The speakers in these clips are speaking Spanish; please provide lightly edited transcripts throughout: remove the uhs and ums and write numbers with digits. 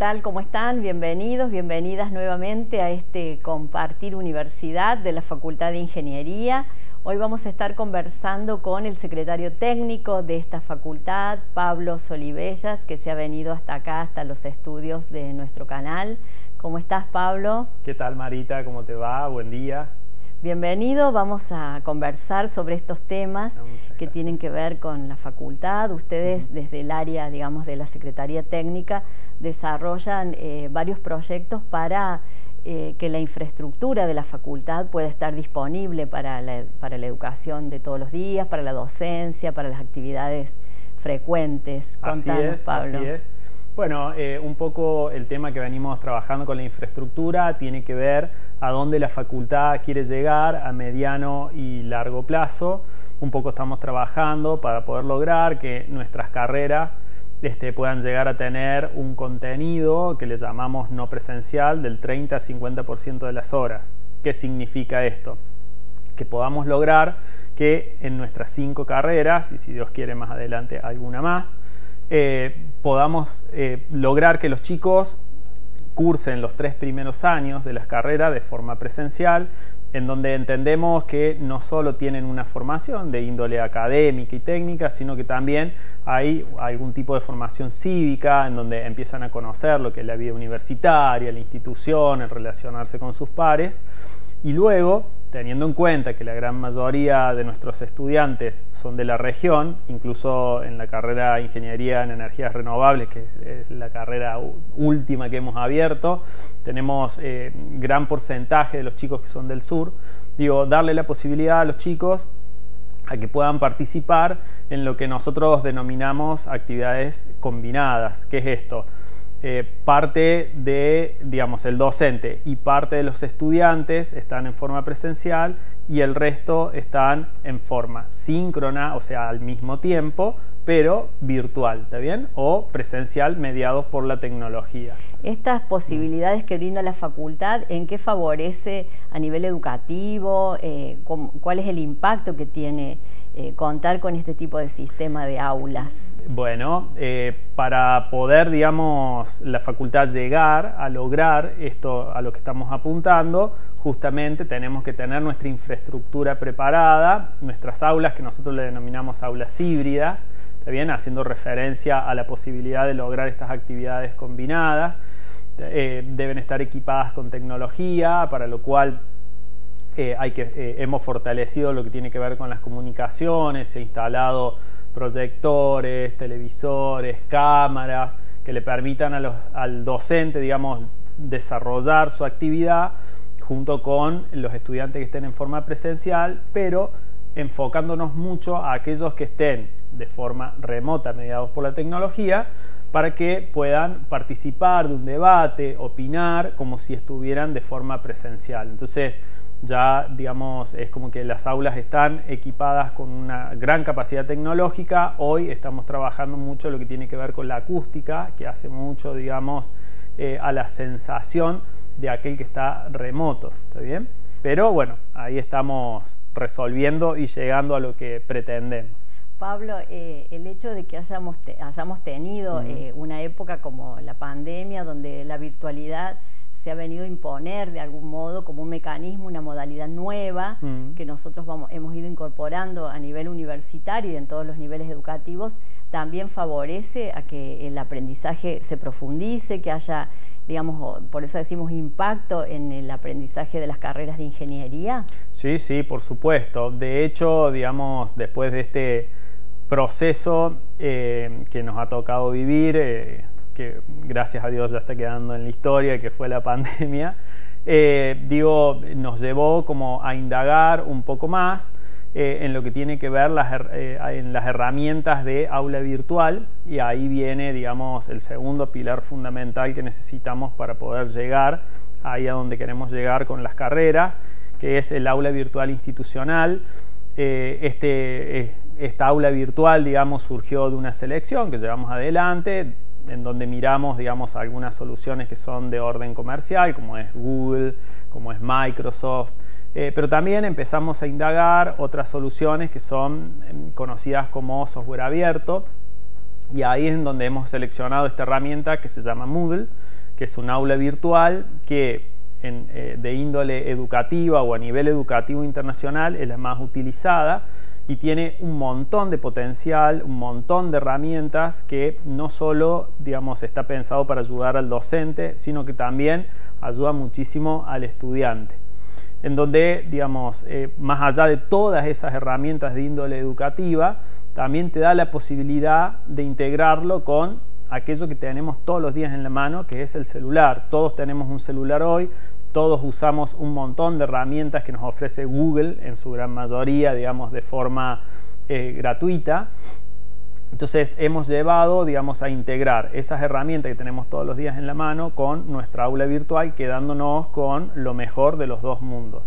tal? ¿Cómo están? Bienvenidos, bienvenidas nuevamente a este Compartir Universidad de la Facultad de Ingeniería. Hoy vamos a estar conversando con el secretario técnico de esta facultad, Pablo Solibellas, que se ha venido hasta acá, hasta los estudios de nuestro canal. ¿Cómo estás, Pablo? ¿Qué tal, Marita? ¿Cómo te va? Buen día. Bienvenido, vamos a conversar sobre estos temas que tienen que ver con la facultad. Ustedes desde el área, digamos, de la Secretaría Técnica desarrollan varios proyectos para que la infraestructura de la facultad pueda estar disponible para la educación de todos los días, para la docencia, para las actividades frecuentes. Contanos, Pablo. Así es. Bueno, un poco el tema que venimos trabajando con la infraestructura tiene que ver a dónde la facultad quiere llegar a mediano y largo plazo. Un poco estamos trabajando para poder lograr que nuestras carreras puedan llegar a tener un contenido que le llamamos no presencial del 30 a 50% de las horas. ¿Qué significa esto? Que podamos lograr que en nuestras 5 carreras, y si Dios quiere más adelante alguna más, podamos lograr que los chicos cursen los 3 primeros años de las carreras de forma presencial, en donde entendemos que no solo tienen una formación de índole académica y técnica, sino que también hay algún tipo de formación cívica, en donde empiezan a conocer lo que es la vida universitaria, la institución, el relacionarse con sus pares. Y luego, teniendo en cuenta que la gran mayoría de nuestros estudiantes son de la región, incluso en la carrera de Ingeniería en Energías Renovables, que es la carrera última que hemos abierto, tenemos gran porcentaje de los chicos que son del sur. Digo, darle la posibilidad a los chicos a que puedan participar en lo que nosotros denominamos actividades combinadas. ¿Qué es esto? Parte de, digamos, el docente y parte de los estudiantes están en forma presencial y el resto están en forma síncrona, o sea, al mismo tiempo, pero virtual, ¿está bien? O presencial mediados por la tecnología. Estas posibilidades que brinda la facultad, ¿en qué favorece a nivel educativo? ¿Cuál es el impacto que tiene contar con este tipo de sistema de aulas? Bueno, para poder, digamos, la facultad llegar a lograr esto a lo que estamos apuntando, justamente tenemos que tener nuestra infraestructura preparada, nuestras aulas que nosotros le denominamos aulas híbridas, ¿está bien? Haciendo referencia a la posibilidad de lograr estas actividades combinadas. Deben estar equipadas con tecnología, para lo cual hemos fortalecido lo que tiene que ver con las comunicaciones, se ha instalado proyectores, televisores, cámaras que le permitan al docente, digamos, desarrollar su actividad junto con los estudiantes que estén en forma presencial, pero enfocándonos mucho a aquellos que estén de forma remota, mediados por la tecnología, para que puedan participar de un debate, opinar, como si estuvieran de forma presencial. Entonces, ya, digamos, es como que las aulas están equipadas con una gran capacidad tecnológica. Hoy estamos trabajando mucho lo que tiene que ver con la acústica, que hace mucho, digamos, a la sensación de aquel que está remoto, ¿está bien? Pero bueno, ahí estamos resolviendo y llegando a lo que pretendemos. Pablo, el hecho de que hayamos tenido una época como la pandemia, donde la virtualidad se ha venido a imponer de algún modo como un mecanismo, una modalidad nueva que nosotros hemos ido incorporando a nivel universitario y en todos los niveles educativos, también favorece a que el aprendizaje se profundice, que haya, digamos, por eso decimos impacto en el aprendizaje de las carreras de ingeniería. Sí, sí, por supuesto. De hecho, digamos, después de este proceso que nos ha tocado vivir, que gracias a Dios ya está quedando en la historia, que fue la pandemia, nos llevó como a indagar un poco más en lo que tiene que ver en las herramientas de aula virtual, y ahí viene, digamos, el segundo pilar fundamental que necesitamos para poder llegar ahí a donde queremos llegar con las carreras, que es el aula virtual institucional. Esta aula virtual, digamos, surgió de una selección que llevamos adelante, en donde miramos, digamos, algunas soluciones que son de orden comercial, como es Google, como es Microsoft, pero también empezamos a indagar otras soluciones que son conocidas como software abierto, Y ahí es en donde hemos seleccionado esta herramienta que se llama Moodle, que es un aula virtual que de índole educativa o a nivel educativo internacional es la más utilizada y tiene un montón de potencial, un montón de herramientas que no solo, digamos, está pensado para ayudar al docente, sino que también ayuda muchísimo al estudiante. En donde, digamos, más allá de todas esas herramientas de índole educativa, también te da la posibilidad de integrarlo con aquello que tenemos todos los días en la mano, que es el celular. Todos tenemos un celular hoy, todos usamos un montón de herramientas que nos ofrece Google, en su gran mayoría, digamos, de forma gratuita. Entonces hemos llevado, digamos, a integrar esas herramientas que tenemos todos los días en la mano con nuestra aula virtual, quedándonos con lo mejor de los dos mundos.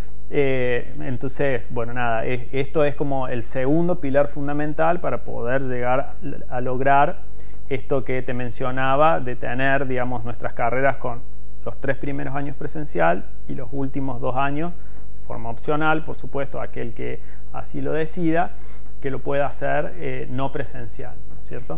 Entonces, bueno, nada, esto es como el segundo pilar fundamental para poder llegar a lograr esto que te mencionaba, de tener, digamos, nuestras carreras con los 3 primeros años presencial y los últimos 2 años de forma opcional, por supuesto, aquel que así lo decida, que lo pueda hacer no presencial, ¿no es cierto?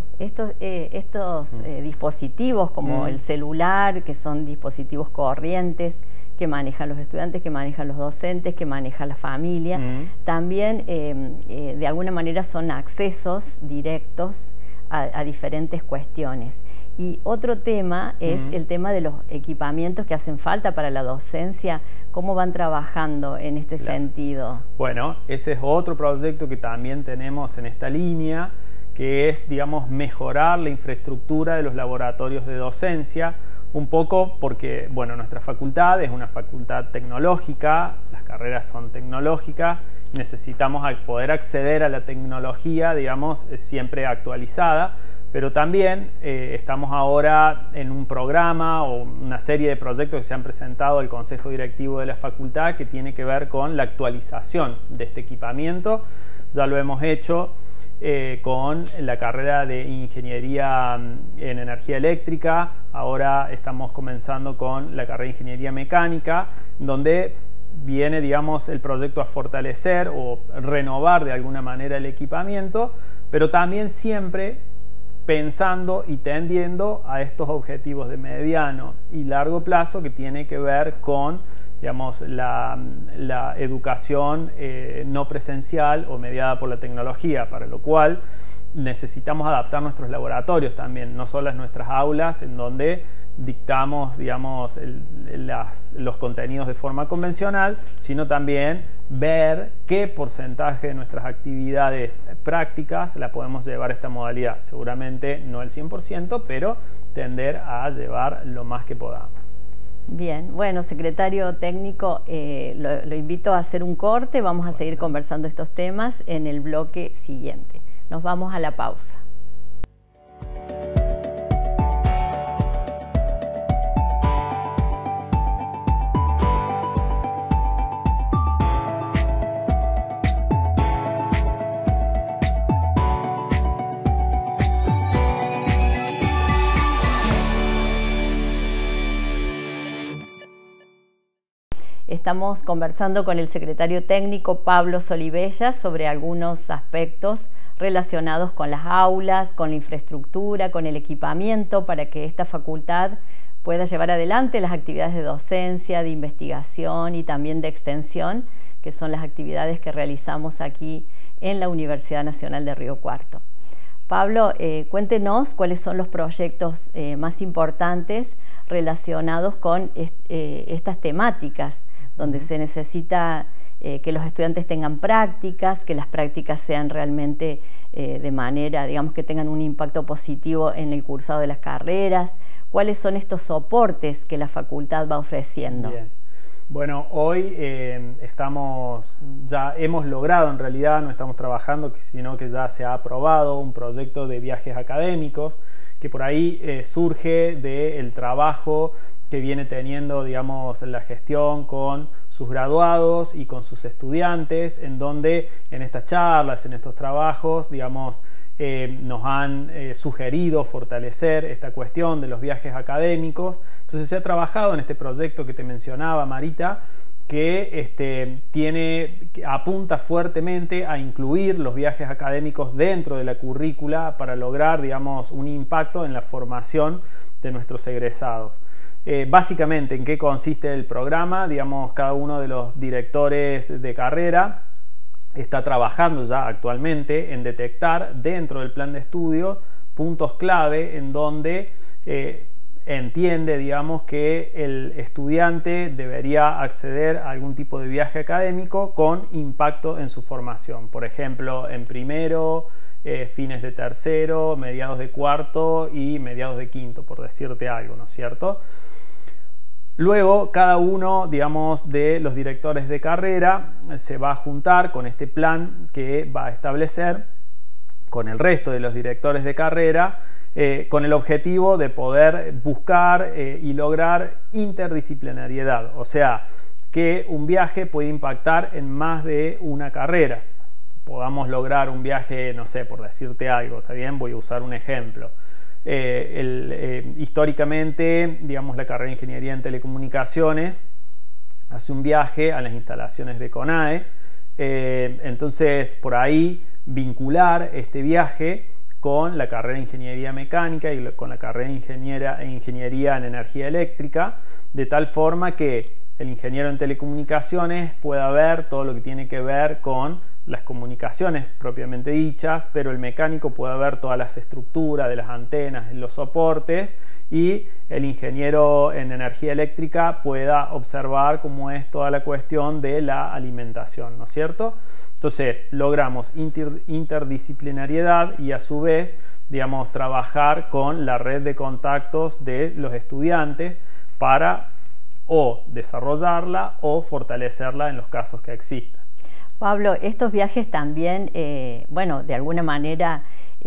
Estos dispositivos como el celular, que son dispositivos corrientes, que manejan los estudiantes, que manejan los docentes, que maneja la familia, también de alguna manera son accesos directos a diferentes cuestiones. Y otro tema es el tema de los equipamientos que hacen falta para la docencia. ¿Cómo van trabajando en este sentido? Bueno, ese es otro proyecto que también tenemos en esta línea, que es, digamos, mejorar la infraestructura de los laboratorios de docencia, un poco porque, bueno, nuestra facultad es una facultad tecnológica, las carreras son tecnológicas, necesitamos poder acceder a la tecnología, digamos, siempre actualizada, pero también estamos ahora en un programa o una serie de proyectos que se han presentado al Consejo Directivo de la Facultad que tiene que ver con la actualización de este equipamiento. Ya lo hemos hecho con la carrera de Ingeniería en Energía Eléctrica, ahora estamos comenzando con la carrera de Ingeniería Mecánica, donde viene, digamos, el proyecto a fortalecer o renovar de alguna manera el equipamiento, pero también siempre pensando y tendiendo a estos objetivos de mediano y largo plazo que tiene que ver con, digamos, la educación no presencial o mediada por la tecnología, para lo cual necesitamos adaptar nuestros laboratorios también, no solo nuestras aulas en donde dictamos, digamos, los contenidos de forma convencional, sino también ver qué porcentaje de nuestras actividades prácticas la podemos llevar a esta modalidad. Seguramente no el 100%, pero tender a llevar lo más que podamos. Bien, bueno, secretario técnico, lo invito a hacer un corte, vamos a seguir conversando estos temas en el bloque siguiente. Nos vamos a la pausa. Estamos conversando con el secretario técnico Pablo Solivella sobre algunos aspectos relacionados con las aulas, con la infraestructura, con el equipamiento para que esta facultad pueda llevar adelante las actividades de docencia, de investigación y también de extensión, que son las actividades que realizamos aquí en la Universidad Nacional de Río Cuarto. Pablo, cuéntenos cuáles son los proyectos más importantes relacionados con estas temáticas, donde se necesita que los estudiantes tengan prácticas, que las prácticas sean realmente de manera, digamos, que tengan un impacto positivo en el cursado de las carreras. ¿Cuáles son estos soportes que la facultad va ofreciendo? Bien. Bueno, hoy ya hemos logrado, en realidad no estamos trabajando, sino que ya se ha aprobado un proyecto de viajes académicos que por ahí surge del trabajo que viene teniendo, digamos, la gestión con sus graduados y con sus estudiantes, en donde en estas charlas, en estos trabajos, digamos, nos han sugerido fortalecer esta cuestión de los viajes académicos. Entonces se ha trabajado en este proyecto que te mencionaba, Marita, que apunta fuertemente a incluir los viajes académicos dentro de la currícula para lograr, digamos, un impacto en la formación de nuestros egresados. Básicamente, ¿en qué consiste el programa? Digamos, cada uno de los directores de carrera está trabajando ya actualmente en detectar dentro del plan de estudio puntos clave en donde entiende, digamos, que el estudiante debería acceder a algún tipo de viaje académico con impacto en su formación. Por ejemplo, en primero, fines de tercero, mediados de cuarto y mediados de quinto, por decirte algo, ¿no es cierto? Luego, cada uno, digamos, de los directores de carrera se va a juntar con este plan que va a establecer con el resto de los directores de carrera, con el objetivo de poder buscar y lograr interdisciplinariedad, o sea, que un viaje puede impactar en más de una carrera. Podamos lograr un viaje, no sé, por decirte algo, ¿está bien? Voy a usar un ejemplo. Históricamente, digamos, la carrera de Ingeniería en Telecomunicaciones hace un viaje a las instalaciones de CONAE, entonces por ahí vincular este viaje con la carrera de Ingeniería Mecánica y con la carrera de Ingeniería en Energía Eléctrica, de tal forma que el ingeniero en telecomunicaciones pueda ver todo lo que tiene que ver con las comunicaciones propiamente dichas, pero el mecánico puede ver todas las estructuras de las antenas, de los soportes, y el ingeniero en energía eléctrica pueda observar cómo es toda la cuestión de la alimentación, ¿no es cierto? Entonces logramos interdisciplinariedad y a su vez, digamos, trabajar con la red de contactos de los estudiantes para o desarrollarla o fortalecerla en los casos que existan. Pablo, estos viajes también, bueno, de alguna manera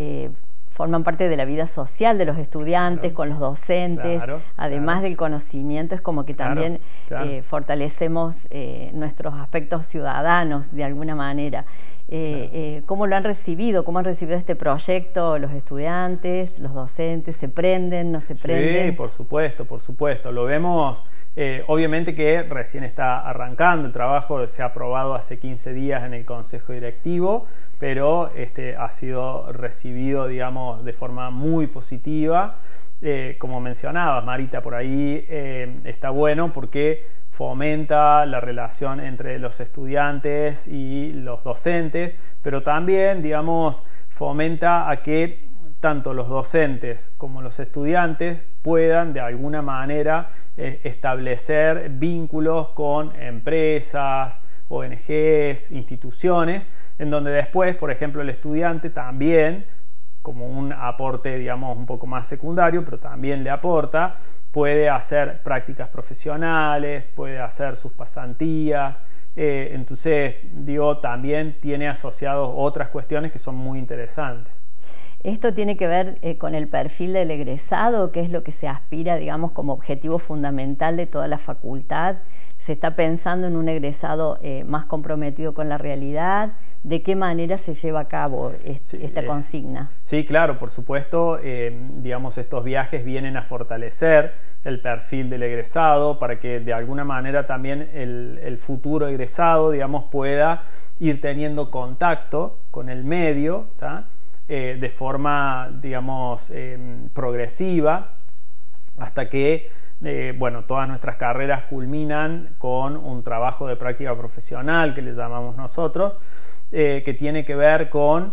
forman parte de la vida social de los estudiantes, claro, con los docentes, claro, además, claro, del conocimiento, es como que también, claro, fortalecemos nuestros aspectos ciudadanos de alguna manera. Claro. ¿Cómo lo han recibido? ¿Cómo han recibido este proyecto los estudiantes, los docentes? ¿Se prenden, no se prenden? Sí, por supuesto. Lo vemos, obviamente que recién está arrancando el trabajo, se ha aprobado hace 15 días en el Consejo Directivo, pero ha sido recibido, digamos, de forma muy positiva. Como mencionabas, Marita, por ahí está bueno porque fomenta la relación entre los estudiantes y los docentes, pero también, digamos, fomenta a que tanto los docentes como los estudiantes puedan de alguna manera establecer vínculos con empresas, ONGs, instituciones, en donde después, por ejemplo, el estudiante también, como un aporte, digamos, un poco más secundario, pero también le aporta, puede hacer prácticas profesionales, puede hacer sus pasantías, entonces, digo, también tiene asociados otras cuestiones que son muy interesantes. ¿Esto tiene que ver con el perfil del egresado? ¿Qué es lo que se aspira, digamos, como objetivo fundamental de toda la facultad? ¿Se está pensando en un egresado más comprometido con la realidad? ¿De qué manera se lleva a cabo esta consigna? Sí, claro, por supuesto, digamos, estos viajes vienen a fortalecer el perfil del egresado para que de alguna manera también el futuro egresado, digamos, pueda ir teniendo contacto con el medio, ¿tá? De forma, digamos, progresiva, hasta que bueno, todas nuestras carreras culminan con un trabajo de práctica profesional que le llamamos nosotros, que tiene que ver con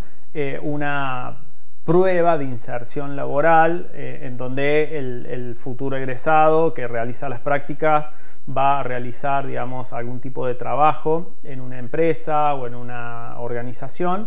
una prueba de inserción laboral en donde el futuro egresado que realiza las prácticas va a realizar, digamos, algún tipo de trabajo en una empresa o en una organización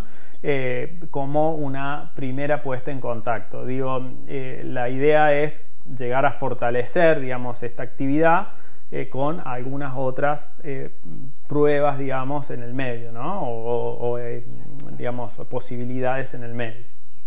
como una primera puesta en contacto. Digo, la idea es llegar a fortalecer, digamos, esta actividad con algunas otras pruebas, digamos, en el medio, ¿no? Digamos, posibilidades en el medio.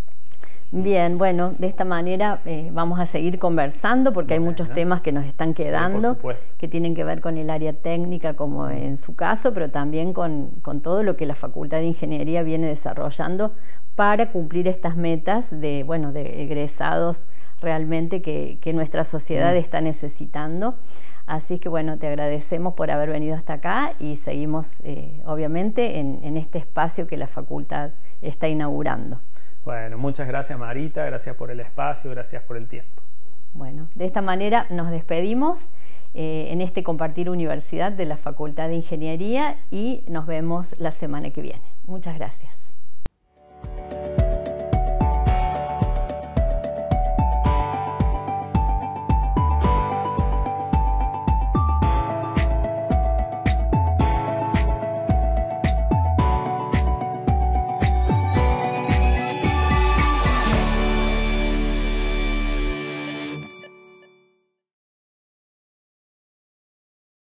Bien, bueno, de esta manera vamos a seguir conversando porque hay muchos temas que nos están quedando, sí, que tienen que ver con el área técnica, como en su caso, pero también con todo lo que la Facultad de Ingeniería viene desarrollando para cumplir estas metas de, bueno, de egresados realmente que nuestra sociedad está necesitando. Así que bueno, te agradecemos por haber venido hasta acá y seguimos obviamente en este espacio que la facultad está inaugurando. Bueno, muchas gracias Marita, gracias por el espacio, gracias por el tiempo. Bueno, de esta manera nos despedimos en este Compartir Universidad de la Facultad de Ingeniería y nos vemos la semana que viene. Muchas gracias.